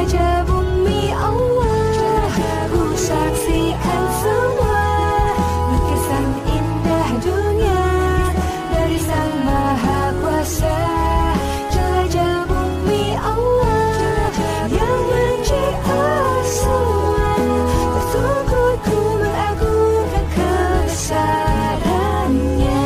jelajah bumi Allah, ku saksikan semua lukisan indah dunia dari Sang Maha Kuasa. Jelajah bumi Allah yang mencipta semua, bersungguh ku mengagungkan kebesarannya.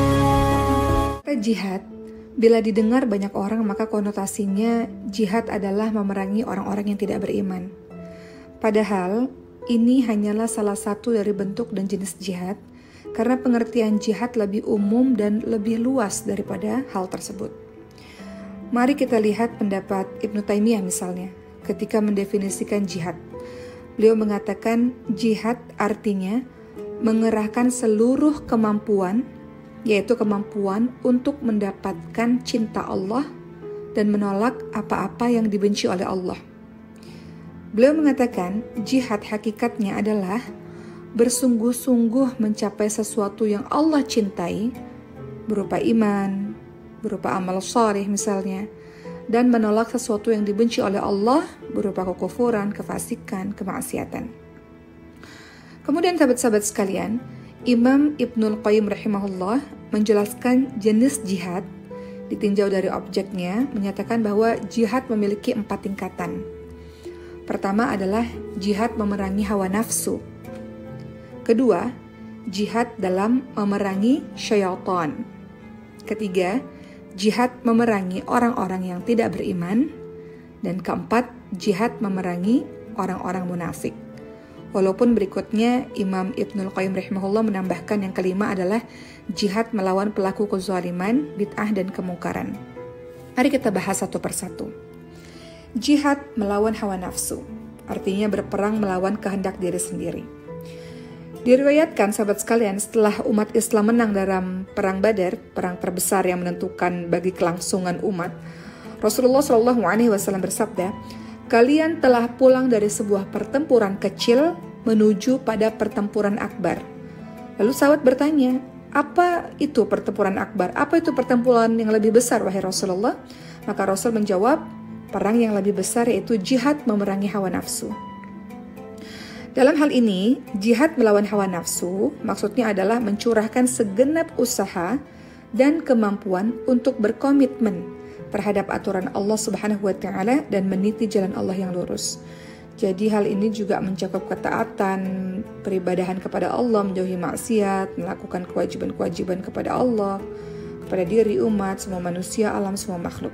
Jihad, bila didengar banyak orang maka konotasinya jihad adalah memerangi orang-orang yang tidak beriman. Padahal ini hanyalah salah satu dari bentuk dan jenis jihad, karena pengertian jihad lebih umum dan lebih luas daripada hal tersebut. Mari kita lihat pendapat Ibnu Taimiyah misalnya, ketika mendefinisikan jihad. Beliau mengatakan jihad artinya mengerahkan seluruh kemampuan, yaitu kemampuan untuk mendapatkan cinta Allah dan menolak apa-apa yang dibenci oleh Allah. Beliau mengatakan jihad hakikatnya adalah bersungguh-sungguh mencapai sesuatu yang Allah cintai, berupa iman, berupa amal shalih misalnya, dan menolak sesuatu yang dibenci oleh Allah, berupa kekufuran, kefasikan, kemaksiatan. Kemudian sahabat-sahabat sekalian, Imam Ibnul Qayyim rahimahullah menjelaskan jenis jihad ditinjau dari objeknya, menyatakan bahwa jihad memiliki 4 tingkatan. Pertama adalah jihad memerangi hawa nafsu. Kedua, jihad dalam memerangi syaitan. Ketiga, jihad memerangi orang-orang yang tidak beriman. Dan keempat, jihad memerangi orang-orang munafik. Walaupun berikutnya Imam Ibnul Qayyim rahimahullah menambahkan yang kelima adalah jihad melawan pelaku kezaliman, bid'ah dan kemungkaran. Mari kita bahas satu persatu. Jihad melawan hawa nafsu, artinya berperang melawan kehendak diri sendiri. Diriwayatkan sahabat sekalian, setelah umat Islam menang dalam perang Badar, perang terbesar yang menentukan bagi kelangsungan umat, Rasulullah SAW bersabda, "Kalian telah pulang dari sebuah pertempuran kecil menuju pada pertempuran akbar." Lalu sahabat bertanya, apa itu pertempuran akbar? Apa itu pertempuran yang lebih besar, wahai Rasulullah? Maka Rasul menjawab, perang yang lebih besar yaitu jihad memerangi hawa nafsu. Dalam hal ini, jihad melawan hawa nafsu maksudnya adalah mencurahkan segenap usaha dan kemampuan untuk berkomitmen terhadap aturan Allah Subhanahu wa Ta'ala dan meniti jalan Allah yang lurus. Jadi hal ini juga mencakup ketaatan, peribadahan kepada Allah, menjauhi maksiat, melakukan kewajiban-kewajiban kepada Allah, kepada diri, umat, semua manusia, alam, semua makhluk.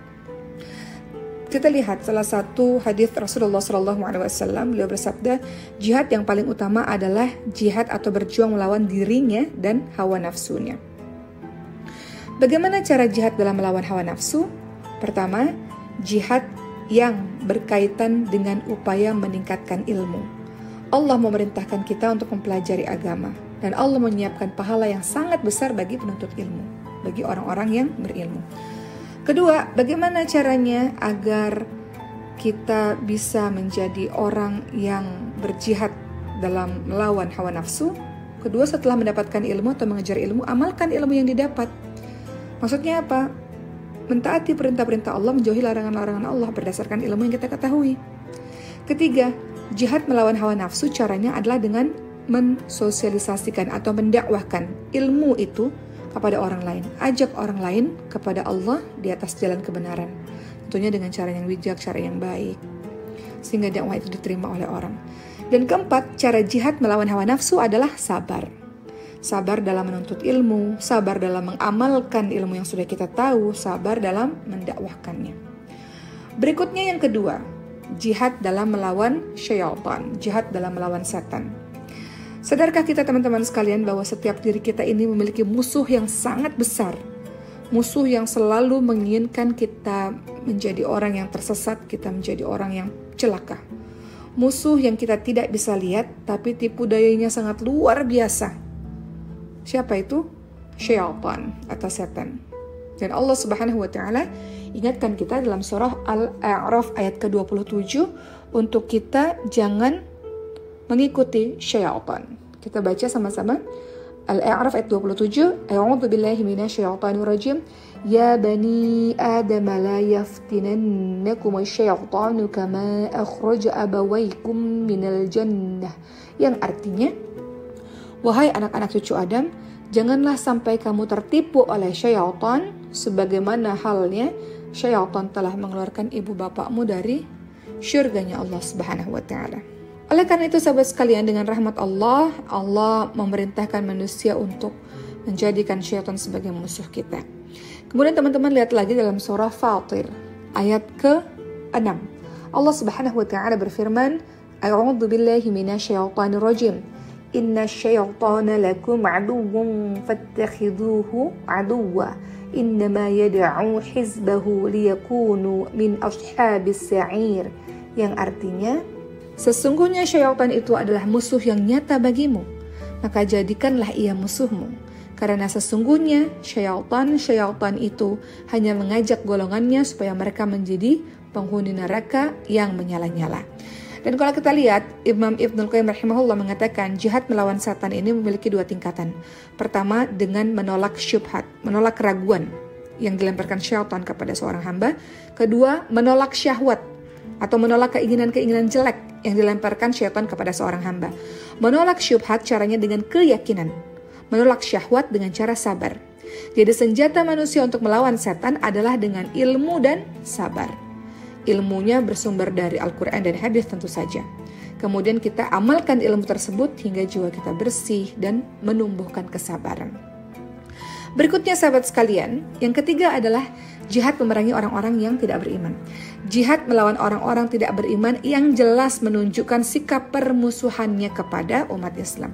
Kita lihat salah satu hadis Rasulullah SAW, beliau bersabda, jihad yang paling utama adalah jihad atau berjuang melawan dirinya dan hawa nafsunya. Bagaimana cara jihad dalam melawan hawa nafsu? Pertama, jihad yang berkaitan dengan upaya meningkatkan ilmu. Allah memerintahkan kita untuk mempelajari agama, dan Allah menyiapkan pahala yang sangat besar bagi penuntut ilmu, bagi orang-orang yang berilmu. Kedua, bagaimana caranya agar kita bisa menjadi orang yang berjihad dalam melawan hawa nafsu? Kedua, setelah mendapatkan ilmu atau mengejar ilmu, amalkan ilmu yang didapat. Maksudnya apa? Mentaati perintah-perintah Allah, menjauhi larangan-larangan Allah berdasarkan ilmu yang kita ketahui. Ketiga, jihad melawan hawa nafsu caranya adalah dengan mensosialisasikan atau mendakwahkan ilmu itu kepada orang lain. Ajak orang lain kepada Allah di atas jalan kebenaran. Tentunya dengan cara yang bijak, cara yang baik, sehingga dakwah itu diterima oleh orang. Dan keempat, cara jihad melawan hawa nafsu adalah sabar. Sabar dalam menuntut ilmu, sabar dalam mengamalkan ilmu yang sudah kita tahu, sabar dalam mendakwahkannya. Berikutnya yang kedua, jihad dalam melawan syaitan, jihad dalam melawan setan. Sadarkah kita teman-teman sekalian bahwa setiap diri kita ini memiliki musuh yang sangat besar, musuh yang selalu menginginkan kita menjadi orang yang tersesat, kita menjadi orang yang celaka. Musuh yang kita tidak bisa lihat, tapi tipu dayanya sangat luar biasa. Siapa itu? Syaitan atau setan. Dan Allah Subhanahu wa Ta'ala ingatkan kita dalam surah Al-A'raf ayat ke-27 untuk kita jangan mengikuti syaitan. Kita baca sama-sama Al-A'raf ayat 27. A'udzu billahi minasyaitonir rajim. Ya bani Adam la yaftinannakum asyaitanu kama akhraja abawaykum minal jannah. Yang artinya, wahai anak-anak cucu Adam, janganlah sampai kamu tertipu oleh syaitan sebagaimana halnya syaitan telah mengeluarkan ibu bapakmu dari syurganya Allah Subhanahu wa taala. Oleh karena itu sahabat sekalian, dengan rahmat Allah, Allah memerintahkan manusia untuk menjadikan syaitan sebagai musuh kita. Kemudian teman-teman lihat lagi dalam surah Fatir ayat ke-6. Allah Subhanahu wa taala berfirman, A'udzu billahi minasyaitonir rajim. Innasyaitana lakum aduwwun fattakhiduhu aduwwa. Innama yad'u hizbahu liyakunu min ashabis sa'ir. Yang artinya, sesungguhnya syaitan itu adalah musuh yang nyata bagimu, maka jadikanlah ia musuhmu. Karena sesungguhnya syaitan itu hanya mengajak golongannya supaya mereka menjadi penghuni neraka yang menyala-nyala. Dan kalau kita lihat, Imam Ibnul Qayyim rahimahullah mengatakan jihad melawan setan ini memiliki 2 tingkatan. Pertama, dengan menolak syubhat, menolak keraguan yang dilemparkan syaitan kepada seorang hamba. Kedua, menolak syahwat atau menolak keinginan-keinginan jelek yang dilemparkan syaitan kepada seorang hamba. Menolak syubhat caranya dengan keyakinan. Menolak syahwat dengan cara sabar. Jadi senjata manusia untuk melawan setan adalah dengan ilmu dan sabar. Ilmunya bersumber dari Al-Quran dan hadis tentu saja. Kemudian kita amalkan ilmu tersebut hingga jiwa kita bersih dan menumbuhkan kesabaran. Berikutnya sahabat sekalian, yang ketiga adalah jihad memerangi orang-orang yang tidak beriman. Jihad melawan orang-orang tidak beriman yang jelas menunjukkan sikap permusuhannya kepada umat Islam.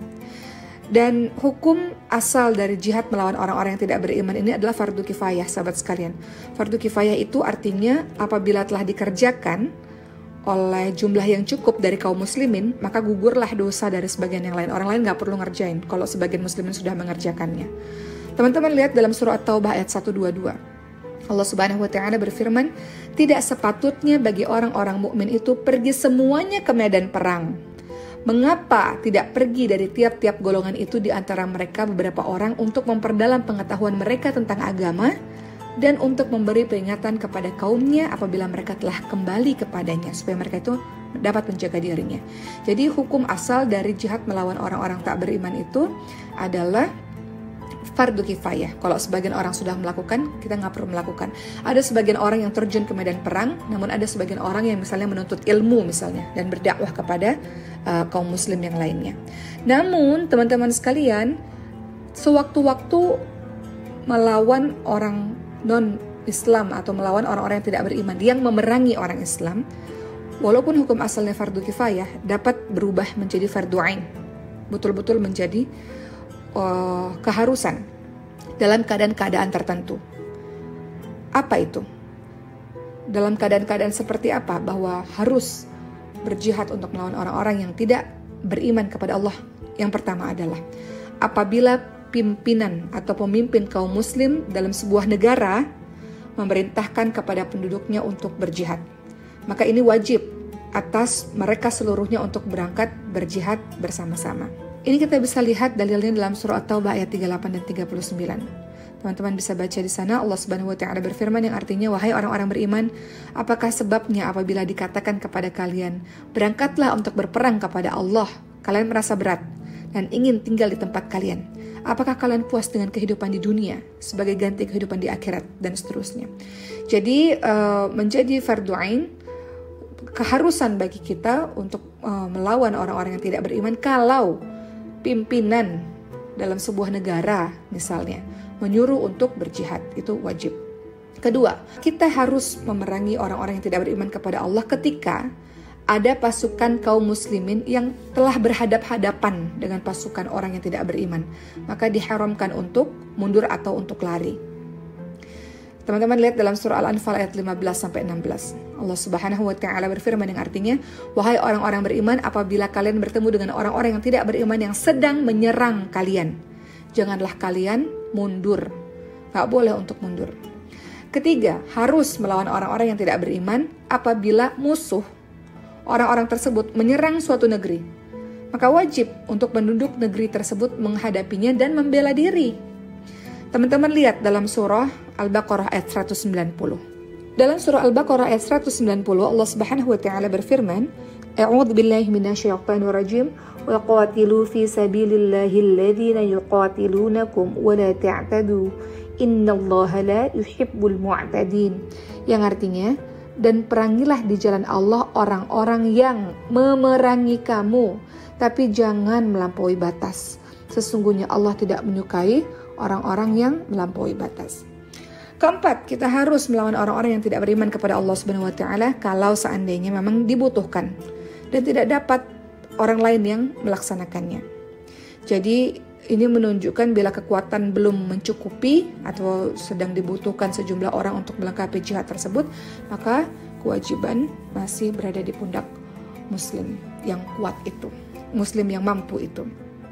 Dan hukum asal dari jihad melawan orang-orang yang tidak beriman ini adalah fardu kifayah, sahabat sekalian. Fardu kifayah itu artinya apabila telah dikerjakan oleh jumlah yang cukup dari kaum muslimin, maka gugurlah dosa dari sebagian yang lain. Orang lain gak perlu ngerjain kalau sebagian muslimin sudah mengerjakannya. Teman-teman lihat dalam surah At-Taubah ayat 122. Allah Subhanahu wa taala berfirman, tidak sepatutnya bagi orang-orang mukmin itu pergi semuanya ke medan perang. Mengapa tidak pergi dari tiap-tiap golongan itu di antara mereka beberapa orang untuk memperdalam pengetahuan mereka tentang agama dan untuk memberi peringatan kepada kaumnya apabila mereka telah kembali kepadanya supaya mereka itu dapat menjaga dirinya. Jadi hukum asal dari jihad melawan orang-orang tak beriman itu adalah fardu kifayah. Kalau sebagian orang sudah melakukan, kita nggak perlu melakukan. Ada sebagian orang yang terjun ke medan perang, namun ada sebagian orang yang misalnya menuntut ilmu misalnya dan berdakwah kepada kaum muslim yang lainnya. Namun teman-teman sekalian, sewaktu-waktu melawan orang non-Islam atau melawan orang-orang yang tidak beriman yang memerangi orang Islam, walaupun hukum asalnya fardu kifayah, dapat berubah menjadi fardu ain, betul-betul menjadi keharusan dalam keadaan-keadaan tertentu. Apa itu? Dalam keadaan-keadaan seperti apa? Bahwa harus berjihad untuk melawan orang-orang yang tidak beriman kepada Allah. Yang pertama adalah apabila pimpinan atau pemimpin kaum muslim dalam sebuah negara memerintahkan kepada penduduknya untuk berjihad, maka ini wajib atas mereka seluruhnya untuk berangkat berjihad bersama-sama. Ini kita bisa lihat dalilnya dalam surah At-Taubah ayat 38 dan 39. Teman-teman bisa baca di sana, Allah Subhanahu wa taala berfirman yang artinya, wahai orang-orang beriman, apakah sebabnya apabila dikatakan kepada kalian, berangkatlah untuk berperang kepada Allah, kalian merasa berat dan ingin tinggal di tempat kalian? Apakah kalian puas dengan kehidupan di dunia sebagai ganti kehidupan di akhirat dan seterusnya? Jadi menjadi fardu ain, keharusan bagi kita untuk melawan orang-orang yang tidak beriman kalau pimpinan dalam sebuah negara misalnya menyuruh untuk berjihad, itu wajib. Kedua, kita harus memerangi orang-orang yang tidak beriman kepada Allah ketika ada pasukan kaum muslimin yang telah berhadap-hadapan dengan pasukan orang yang tidak beriman, maka diharamkan untuk mundur atau untuk lari. Teman-teman lihat dalam surah Al-Anfal ayat 15-16. Allah Subhanahu wa taala berfirman yang artinya, wahai orang-orang beriman, apabila kalian bertemu dengan orang-orang yang tidak beriman yang sedang menyerang kalian, janganlah kalian mundur. Gak boleh untuk mundur. Ketiga, harus melawan orang-orang yang tidak beriman apabila musuh orang-orang tersebut menyerang suatu negeri. Maka wajib untuk penduduk negeri tersebut menghadapinya dan membela diri. Teman-teman lihat dalam surah Al-Baqarah ayat 190. Dalam surah Al-Baqarah ayat 190 Allah Subhanahu wa taala berfirman, A'udzu billahi minasyaitonir rajim. Wa qatilu fi sabilillahi alladhina yuqatilunakum wa la ta'tadu. Innallaha la yuhibbul mu'tadin. Yang artinya, dan perangilah di jalan Allah orang-orang yang memerangi kamu, tapi jangan melampaui batas. Sesungguhnya Allah tidak menyukai orang-orang yang melampaui batas. Keempat, kita harus melawan orang-orang yang tidak beriman kepada Allah Subhanahu wa taala kalau seandainya memang dibutuhkan dan tidak dapat orang lain yang melaksanakannya. Jadi ini menunjukkan bila kekuatan belum mencukupi atau sedang dibutuhkan sejumlah orang untuk melengkapi jihad tersebut, maka kewajiban masih berada di pundak muslim yang kuat itu, muslim yang mampu itu.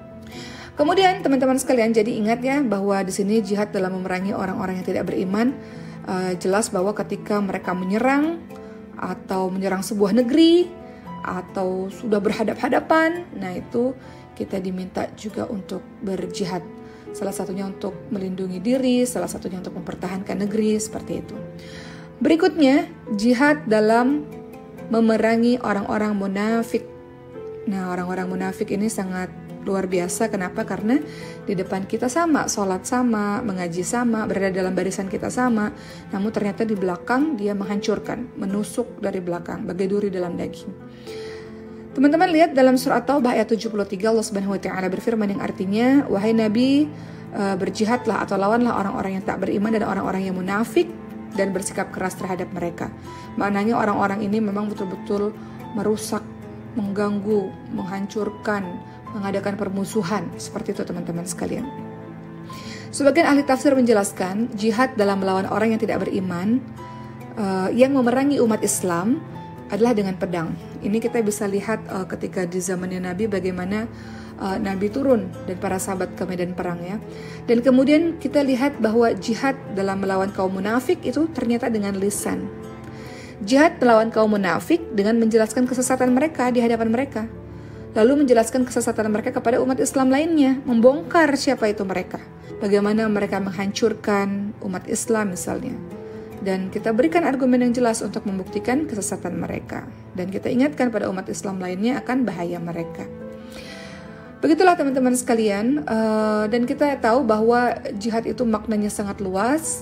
Kemudian teman-teman sekalian, jadi ingat ya bahwa di sini jihad dalam memerangi orang-orang yang tidak beriman, jelas bahwa ketika mereka menyerang atau menyerang sebuah negeri atau sudah berhadap-hadapan, nah itu kita diminta juga untuk berjihad. Salah satunya untuk melindungi diri, salah satunya untuk mempertahankan negeri, seperti itu. Berikutnya, jihad dalam memerangi orang-orang munafik. Nah, orang-orang munafik ini sangat luar biasa. Kenapa? Karena di depan kita sama, sholat sama, mengaji sama, berada dalam barisan kita sama, namun ternyata di belakang dia menghancurkan, menusuk dari belakang, bagai duri dalam daging. Teman-teman lihat dalam surah Taubah ayat 73 Allah Subhanahu wa taala berfirman yang artinya, wahai Nabi, berjihadlah atau lawanlah orang-orang yang tak beriman dan orang-orang yang munafik dan bersikap keras terhadap mereka. Maknanya orang-orang ini memang betul-betul merusak, mengganggu, menghancurkan, mengadakan permusuhan, seperti itu teman-teman sekalian. Sebagian ahli tafsir menjelaskan jihad dalam melawan orang yang tidak beriman yang memerangi umat Islam adalah dengan pedang. Ini kita bisa lihat ketika di zamannya Nabi bagaimana Nabi turun dan para sahabat ke medan perang ya. Dan kemudian kita lihat bahwa jihad dalam melawan kaum munafik itu ternyata dengan lisan. Jihad melawan kaum munafik dengan menjelaskan kesesatan mereka di hadapan mereka. Lalu menjelaskan kesesatan mereka kepada umat Islam lainnya, membongkar siapa itu mereka. Bagaimana mereka menghancurkan umat Islam misalnya. Dan kita berikan argumen yang jelas untuk membuktikan kesesatan mereka. Dan kita ingatkan pada umat Islam lainnya akan bahaya mereka. Begitulah teman-teman sekalian. Dan kita tahu bahwa jihad itu maknanya sangat luas.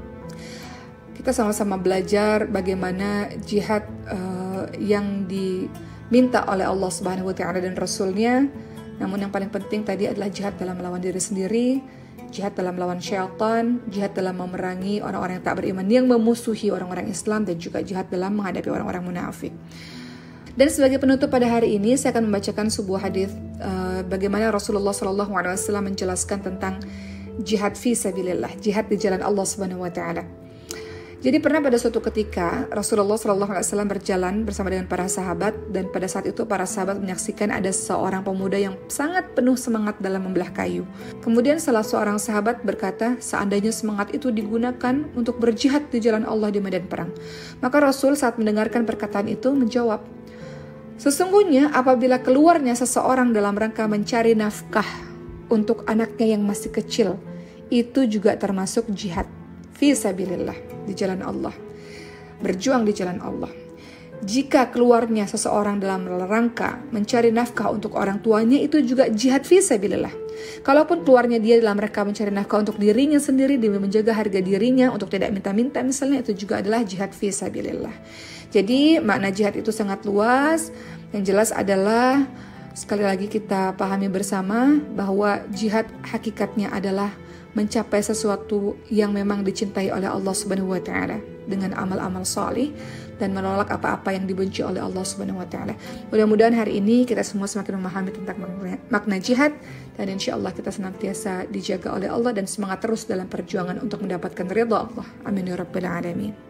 Kita sama-sama belajar bagaimana jihad yang diminta oleh Allah Subhanahu wa taala dan Rasulnya. Namun yang paling penting tadi adalah jihad dalam melawan diri sendiri, jihad dalam melawan syaitan, jihad dalam memerangi orang-orang yang tak beriman yang memusuhi orang-orang Islam, dan juga jihad dalam menghadapi orang-orang munafik. Dan sebagai penutup pada hari ini saya akan membacakan sebuah hadis bagaimana Rasulullah SAW menjelaskan tentang jihad fi sabilillah, jihad di jalan Allah Subhanahu wa taala. Jadi pernah pada suatu ketika Rasulullah SAW berjalan bersama dengan para sahabat, dan pada saat itu para sahabat menyaksikan ada seorang pemuda yang sangat penuh semangat dalam membelah kayu. Kemudian salah seorang sahabat berkata, seandainya semangat itu digunakan untuk berjihad di jalan Allah di medan perang. Maka Rasul saat mendengarkan perkataan itu menjawab, sesungguhnya apabila keluarnya seseorang dalam rangka mencari nafkah untuk anaknya yang masih kecil, itu juga termasuk jihad fi sabilillah, di jalan Allah, berjuang di jalan Allah. Jika keluarnya seseorang dalam rangka mencari nafkah untuk orang tuanya, itu juga jihad fi sabilillah. Kalaupun keluarnya dia dalam rangka mencari nafkah untuk dirinya sendiri demi menjaga harga dirinya, untuk tidak minta-minta misalnya, itu juga adalah jihad fi sabilillah. Jadi makna jihad itu sangat luas. Yang jelas adalah sekali lagi kita pahami bersama bahwa jihad hakikatnya adalah mencapai sesuatu yang memang dicintai oleh Allah Subhanahu wa taala dengan amal-amal salih dan menolak apa-apa yang dibenci oleh Allah Subhanahu wa taala. Mudah-mudahan hari ini kita semua semakin memahami tentang makna jihad, dan insyaallah kita senantiasa dijaga oleh Allah dan semangat terus dalam perjuangan untuk mendapatkan ridha Allah. Amin ya rabbal alamin.